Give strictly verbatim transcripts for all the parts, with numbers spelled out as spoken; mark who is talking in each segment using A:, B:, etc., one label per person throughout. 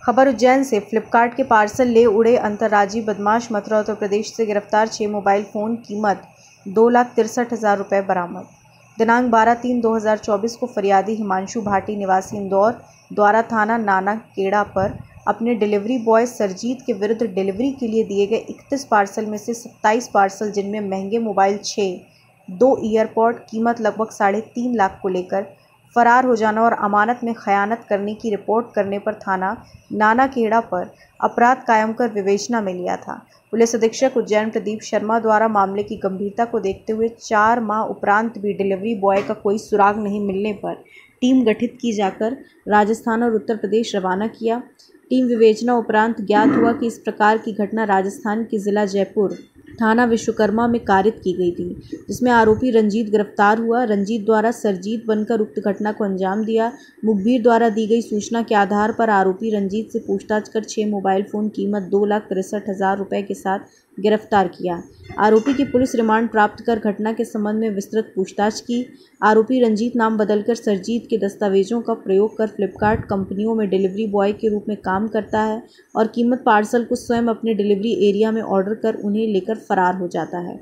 A: खबर उज्जैन से। फ्लिपकार्ट के पार्सल ले उड़े अंतर्राज्यीय बदमाश, मथुरा उत्तर प्रदेश से गिरफ्तार। छह मोबाइल फ़ोन, कीमत दो लाख तिरसठ हज़ार रुपये बरामद। दिनांक बारह तीन दो हज़ार चौबीस को फरियादी हिमांशु भाटी निवासी इंदौर द्वारा थाना नाना केड़ा पर अपने डिलीवरी बॉय सरजीत के विरुद्ध डिलीवरी के लिए दिए गए इकतीस पार्सल में से सत्ताईस पार्सल, जिनमें महंगे मोबाइल छः, दो ईयरपॉड कीमत लगभग साढ़े तीन लाख को लेकर फरार हो जाना और अमानत में खयानत करने की रिपोर्ट करने पर थाना नाना केड़ा पर अपराध कायम कर विवेचना में लिया था। पुलिस अधीक्षक उज्जैन प्रदीप शर्मा द्वारा मामले की गंभीरता को देखते हुए चार माह उपरांत भी डिलीवरी बॉय का कोई सुराग नहीं मिलने पर टीम गठित की जाकर राजस्थान और उत्तर प्रदेश रवाना किया। टीम विवेचना उपरांत ज्ञात हुआ कि इस प्रकार की घटना राजस्थान के जिला जयपुर थाना विश्वकर्मा में कारित की गई थी, जिसमें आरोपी रंजीत गिरफ्तार हुआ। रंजीत द्वारा सरजीत बनकर उक्त घटना को अंजाम दिया। मुखबिर द्वारा दी गई सूचना के आधार पर आरोपी रंजीत से पूछताछ कर छह मोबाइल फ़ोन कीमत दो लाख तिरसठ हज़ार रुपये के साथ गिरफ्तार किया। आरोपी की पुलिस रिमांड प्राप्त कर घटना के संबंध में विस्तृत पूछताछ की। आरोपी रंजीत नाम बदलकर सरजीत के दस्तावेजों का प्रयोग कर फ्लिपकार्ट कंपनियों में डिलीवरी बॉय के रूप में काम करता है और कीमत पार्सल को स्वयं अपने डिलीवरी एरिया में ऑर्डर कर उन्हें लेकर फरार हो जाता है।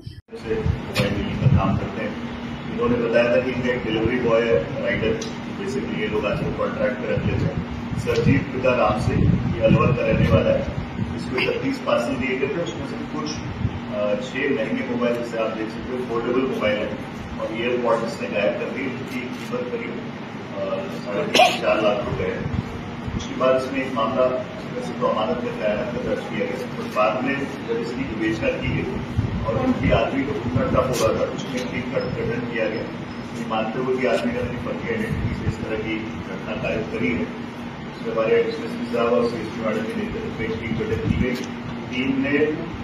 B: काम करते हैं। इन्होंने बताया था कि इनका एक डिलीवरी बॉय राइडर, बेसिकली ये लोग आजकल कॉन्ट्रैक्ट पे रख लेते हैं। सरजीत पिता नाम से ये अलवर का रहने वाला है। इसको इकतीस पार्सल दिए गए थे, उसमें से कुछ छह महंगे मोबाइल, जैसे आप देख सकते हो फोल्डेबल मोबाइल है, और ईयरपॉड इसने गायब कर दी। इनकी कीमत करीब साढ़े तीन चार लाख रुपए है। उसके बाद इसमें एक मामला वैसे तो अमानत में खयानत का दर्ज किया गया, तो बाद में जब इसकी विवेचना की गई और उनकी आदमी को पूरा टफ हो रहा था, उसमें टीम का गठन किया गया। ये मानते हुए कि आदमी ने अपनी फर्जी आइडेंटिटी से इस तरह की घटना कायम करी है, उसके बारे में एसपी साहब और सीएसपी मैडम के नेतृत्व में टीम गठित की गई। टीम ने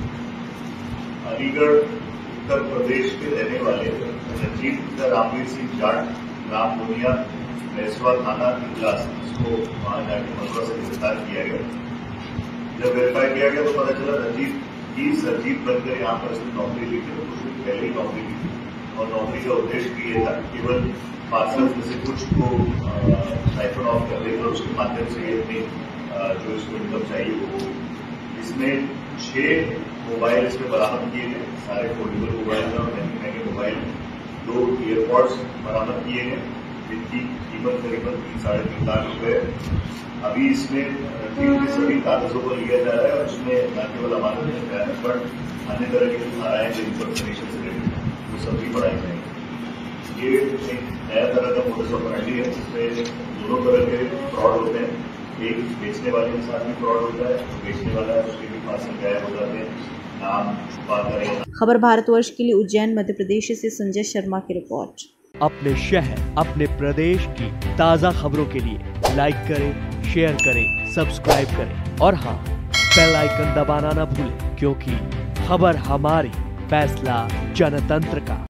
B: अलीगढ़ उत्तर प्रदेश के रहने वाले रंजीत रामवीर सिंह जाट, राम मोनिया, भैंसवा थाना इजलास, इसको वहां जाकर मथुरा से गिरफ्तार किया गया। जब वेरीफाई किया गया तो पता चला रंजीत की सरजीत बनकर यहाँ पर इसने नौकरी ली थी, तो कुछ दिन पहले ही नौकरी ली थी, और नौकरी का उद्देश्य भी ये था केवल पार्सल में से कुछ को साइफन ऑफ कर देकर उसके माध्यम से ये अपनी जो इसको इनकम चाहिए वो। इसमें छह मोबाइल इसमें बरामद किए गए, सारे फोल्डेबल मोबाइल और महंगे महंगे मोबाइल। दो ईयरपॉड्स बरामद किए गए, जिनकी कीमत करीबन तीन साढ़े तीन लाख रुपए है। अभी इसमें रंजीत के सभी कागजों को लिया जा रहा है और उसमें न केवल अमानत में खयानत पर अन्य तरह की धाराएं जो इन्फॉर्मेशन से रिलेटेड वो सब भी बढ़ाई जाएंगी। ये एक नया तरह का मोडस ऑपरेंडी है, जिसमें दोनों तरह के फ्रॉड होते हैं। एक बेचने वाले के साथ भी फ्रॉड होता है, तो बेचने वाला है उसके भी पार्सल गायब हो जाते हैं, नाम छुपा करें।
A: खबर भारतवर्ष के लिए उज्जैन मध्य प्रदेश से संजय शर्मा की रिपोर्ट।
C: अपने शहर, अपने प्रदेश की ताज़ा खबरों के लिए लाइक करें, शेयर करें, सब्सक्राइब करें और हाँ, बेल आइकन दबाना ना भूलें, क्योंकि खबर हमारी, फैसला जनतंत्र का।